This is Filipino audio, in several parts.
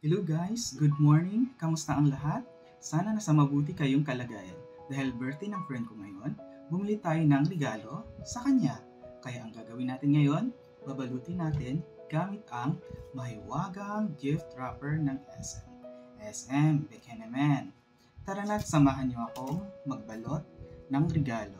Hello guys, good morning. Kamusta ang lahat? Sana nasa mabuti kayong kalagayan. Dahil birthday ng friend ko ngayon, bumili tayo ng regalo sa kanya. Kaya ang gagawin natin ngayon, babalutin natin gamit ang mahiwagang gift wrapper ng SM. SM, bigyan naman. Tara na't samahan niyo akong magbalot ng regalo.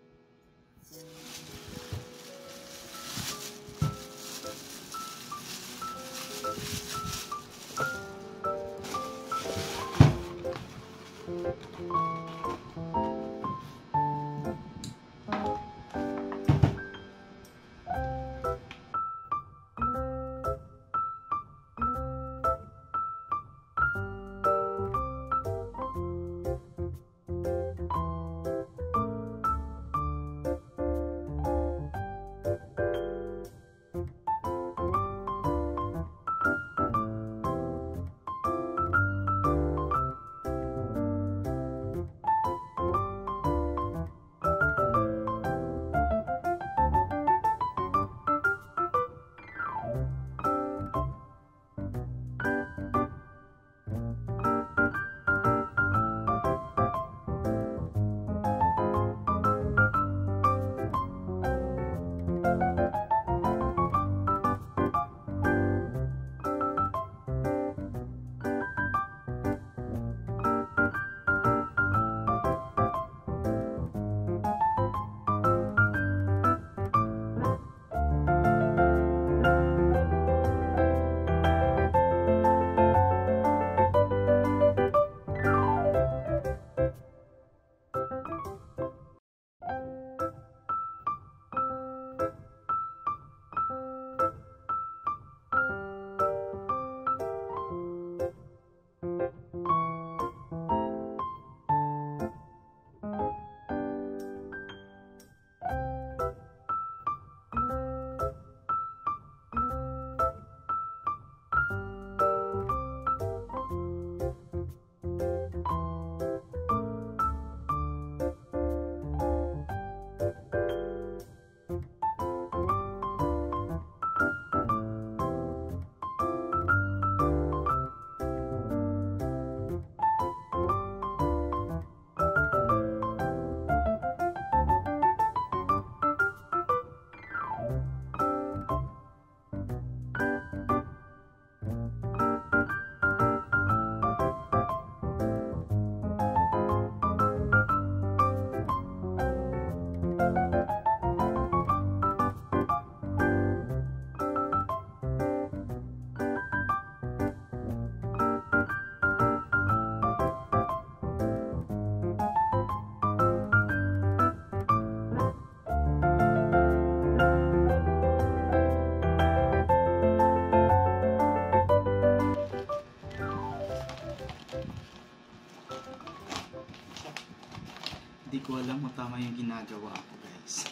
Di ko alam kung tama yung ginagawa ko, guys.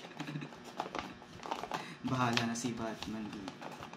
Bahala na si Batman dito.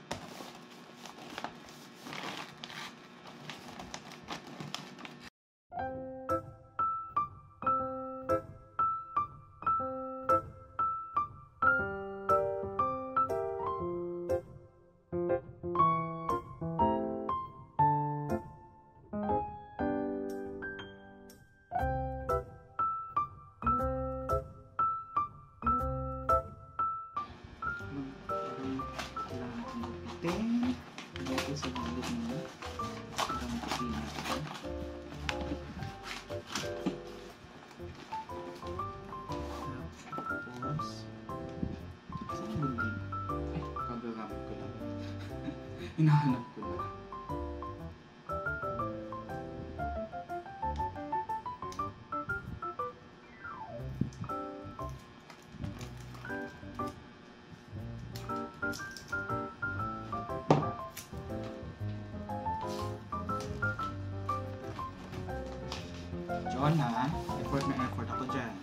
Kailangan natin magpitin. Dito sa gilid nila. Para magpitin natin. Tapos, saan yung building? Ay, kagagamit ko lang. Hinahanap ko lang. John ha, effort na effort ako dyan.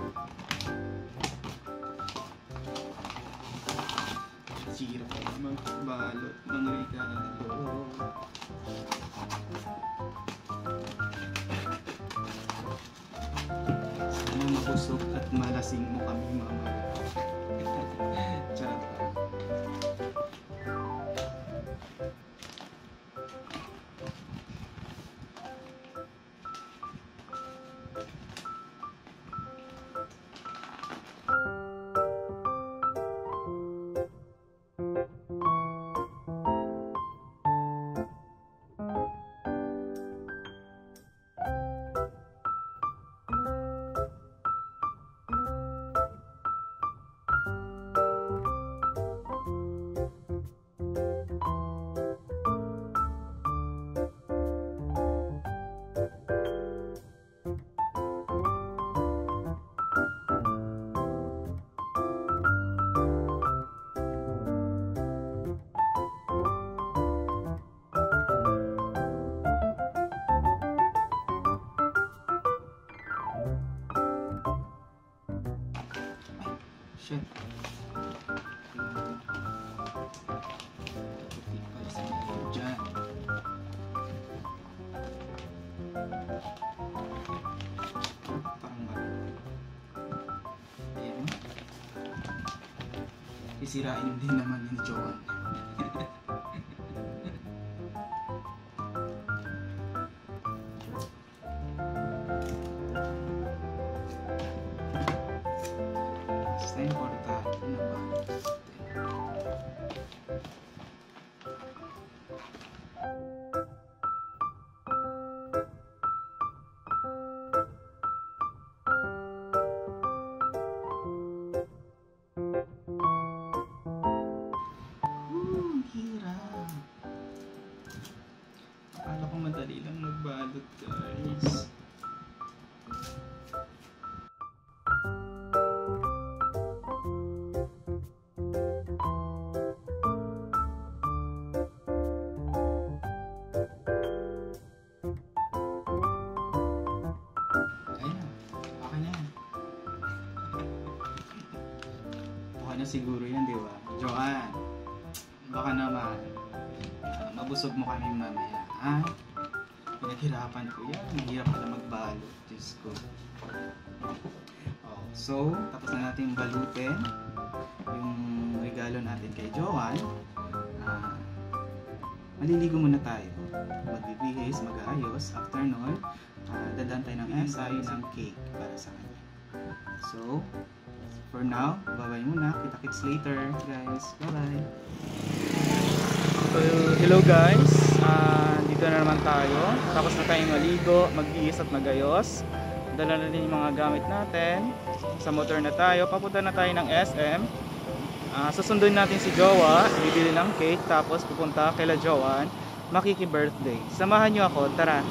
Sirap magbalot ng regalo. Sana mabusog at malasing mo kami mamaya. Charot pa. Shit. Tutik pala sa ilalim dyan. Parang marami. Ayan. Isirain din naman ni Joan. Basta importante na ba? Hirap. Akala ko madali lang magbalot, guys. Ayun, okay na yan. Okay na siguro yan, di ba? Joanne, baka naman mabusog mo kami mamaya, ha? Pinaghirapan ko yan. Mahirap pala magbalot. Diyos ko. Oh, so, tapos na natin balutin yung regalo natin kay Joanne. Maliligo muna tayo. Magbibihis, mag-aayos. After nun, dadaan tayo ng tayo ng cake para sa kanya. So, for now, bye-bye muna. Kita-kits later, guys. Bye-bye. So, hello guys. Dito na naman tayo. Tapos na tayong maligo, magbihis at magayos. Dala na din yung mga gamit natin. Sa motor na tayo. Papunta na tayo ng SM. Susunduin natin si Jowa, bibili ng cake, tapos pupunta kay Joanne, makiki-birthday. Samahan nyo ako, tara!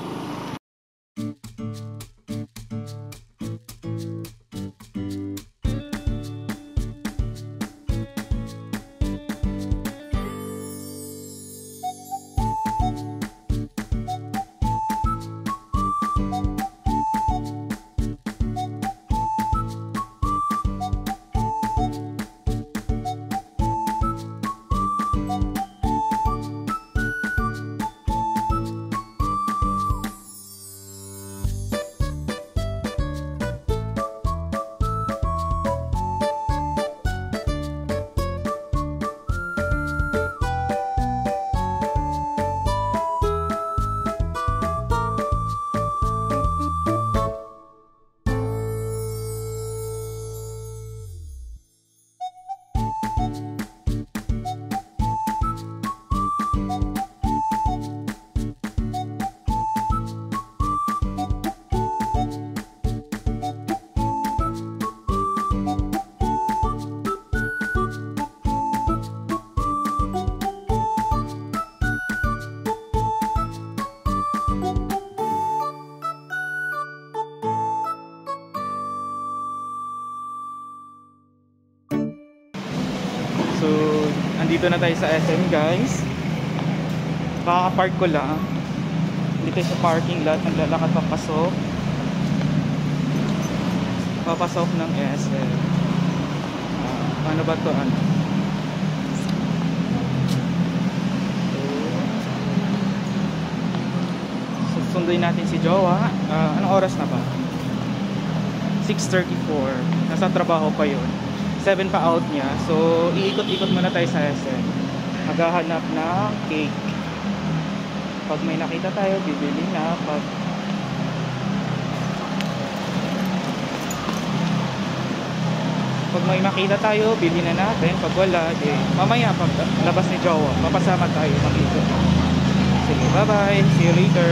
So, andito na tayo sa SM guys. Kaka-park ko lang. Dito sa parking lot, naglalakad papasok. Papasok ng SM. Ano ba to? Ano? So, sunduin natin si Jowa. Anong oras na ba? 6:34. Nasa trabaho pa yun. 7 pa out niya. So, iikot-ikot muna tayo sa SM. Maghahanap ng cake. Pag may nakita tayo, bibili na. Pag may makita tayo, bili na natin. Pag wala, mamaya pag labas ni Jowa, mapasama tayo, makikot. Sige, bye-bye. See you later.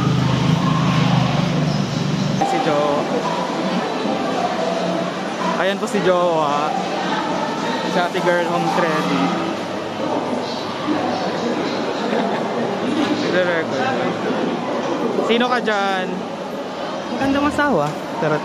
Si Jowa. Ayan po si Jowa. Si ate girl home credit. Sino ka dyan? Magandang asawa. Tarot.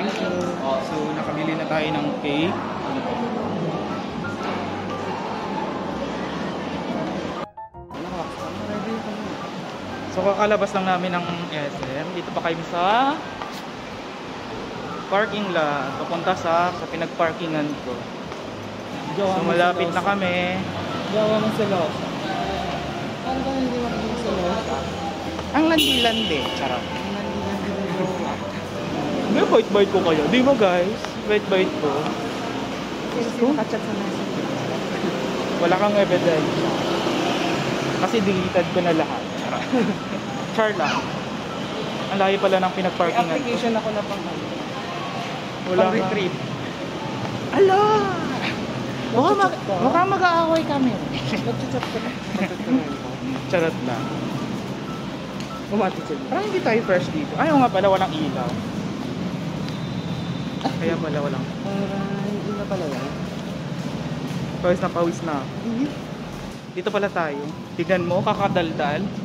So, nakabili na tayo ng cake. So, kakalabas lang namin ng SM. Dito pa kayo sa parking lot. Papunta sa pinagparkingan ko. So, malapit na kami. Gawa mo sa los. Ano ba hindi mo sa los? Ang landi-landi. Charot. Hindi May bite-bite ko kayo. Di ba guys? Bite-bite ko. nakachat sa message. Wala kang evidence. Kasi deleted ko na lahat. Char lang. Ang layo pala ng May pinagparkingan ko. application ako na pang Wala pang retreat. Ala! Mag-chat ka? Mukhang mag-aaway kami. Mag-chat ka na. Charot lang. Umatid sila. Parang hindi tayo first dito. Ayaw nga pala, walang ilaw. Kaya pala walang. Hindi na pala yan. Pawis na pawis na. Dito pala tayo. Tignan mo, kakadaldal.